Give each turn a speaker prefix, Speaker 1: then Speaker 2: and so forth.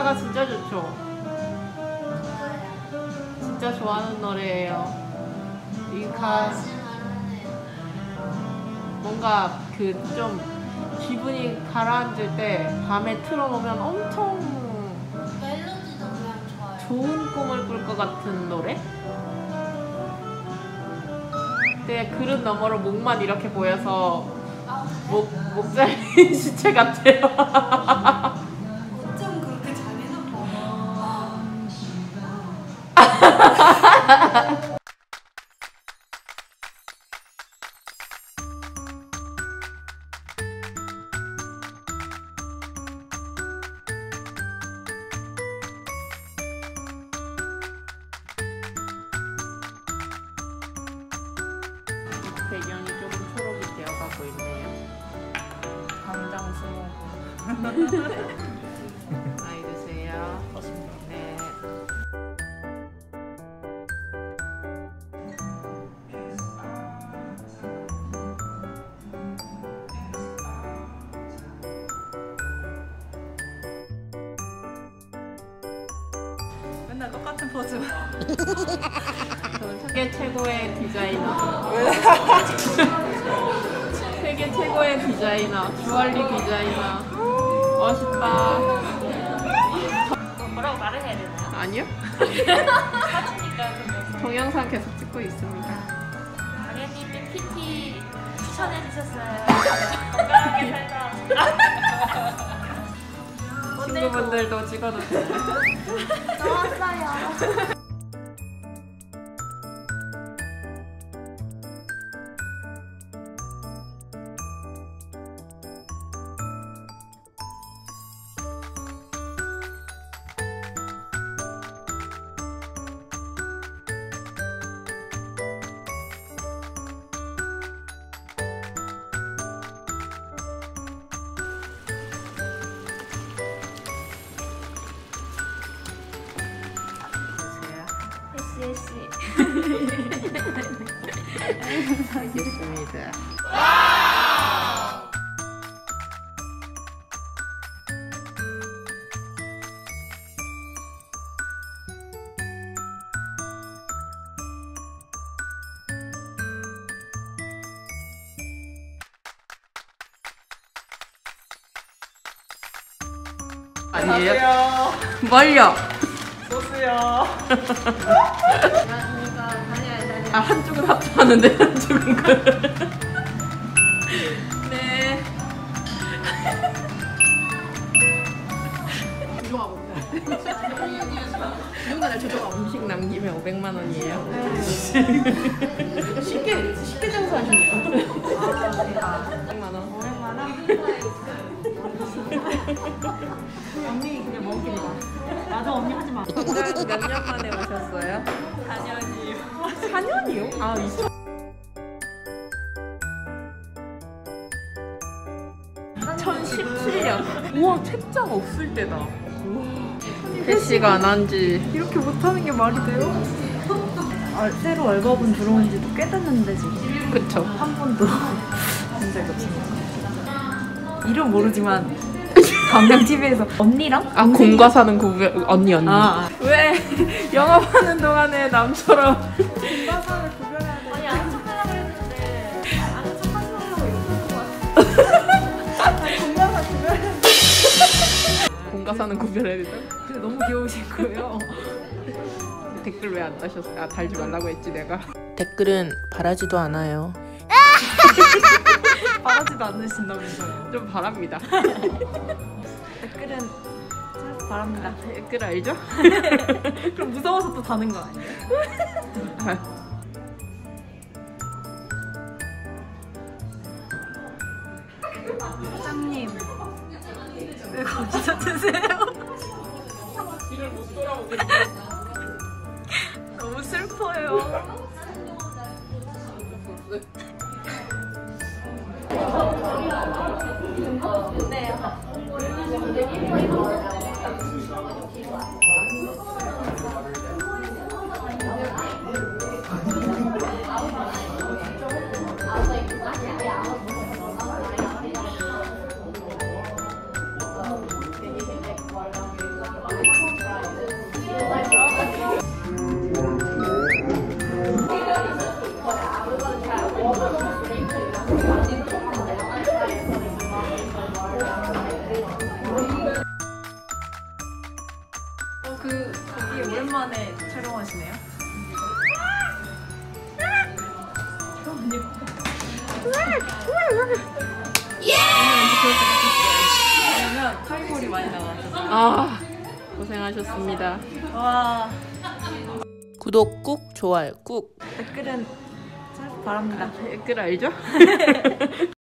Speaker 1: 가사가 진짜 좋죠. 진짜 좋아하는 노래예요. 이 뭔가 그 좀 기분이 가라앉을 때 밤에 틀어놓으면 엄청
Speaker 2: 멜로디도 그냥 좋아요.
Speaker 1: 좋은 꿈을 꿀 것 같은 노래? 근데 그릇 너머로 목만 이렇게 보여서 목 잘린 시체 같아요.
Speaker 2: 어쩜 그렇게 잘해놓고.
Speaker 1: 배경이 조금 초록이 되어가고 있네요.
Speaker 2: 당장 스모그.
Speaker 1: 많이 드세요. 네.
Speaker 2: 맨날 똑같은 포즈.
Speaker 1: 저는 세계 최고의 디자이너. 세계 최고의 디자이너. 주얼리 디자이너. 멋있다.
Speaker 2: 뭐라고 말을 해야 되나요?
Speaker 1: 아니요?
Speaker 2: 사진이니까
Speaker 1: 동영상 계속 찍고 있습니다.
Speaker 2: 당연히 PT 추천해 주셨어요. 건강하게 살자.
Speaker 1: 친구분들도 찍어도 돼요.
Speaker 2: 좋았어요.
Speaker 1: 알겠습니다. 아니에요? 뭘요?
Speaker 2: 소스요.
Speaker 1: 아, 한쪽은 합쳐하는데 한쪽은 그. 네. 조조가 못해. 누군가 날 조조가 음식 남기면 500만 원이에요. 쉽게 장사하시네요. 500만 원.
Speaker 2: 500만 원. 언니 그냥 먹기로 봐. 나도 언니 하지 마.
Speaker 1: 몇 년 만에 오셨어요?
Speaker 2: 4년이요.
Speaker 1: 4년이요? 아, 2017년. 우와, 책장 없을 때다. 캐시가 안 한지.
Speaker 3: 이렇게 못하는 게 말이 돼요? 새로 앨범 들어온 지도 꽤 됐는데 지금
Speaker 1: 그쵸.
Speaker 3: 한 번도 본 적이 없습니다. 이름 모르지만 광장TV에서 언니랑?
Speaker 1: 아, 공과 사는 언니.
Speaker 3: 왜 영업하는 동안에 남처럼
Speaker 2: 공과사를 구별해야 돼. 아니 아는 척하려고 했는데 아는 척하려고 이렇게 공과사 구별해야 돼.
Speaker 1: 공과 사는 구별해야 되죠?
Speaker 3: 근데 너무 귀여우신 거예요.
Speaker 1: 댓글 왜 안 다셨어요? 아, 달지 말라고 했지 내가.
Speaker 4: 댓글은 바라지도 않아요.
Speaker 3: 바라지도 않으신다면서요.
Speaker 1: 좀 바랍니다.
Speaker 3: 댓글은 바랍니다.
Speaker 1: 댓글 알죠?
Speaker 3: 그럼 무서워서 또 다는 거 아니에요? 사장님 왜 거기서 드세요?
Speaker 1: 길을 못 돌아오게.
Speaker 3: 너무 슬퍼요. 왜냐면 칼골이 많이 나와서.
Speaker 1: 아 고생하셨습니다.
Speaker 3: 와.
Speaker 4: 구독 꾹, 좋아요 꾹.
Speaker 3: 댓글은 잘 바랍니다.
Speaker 1: 댓글 알죠?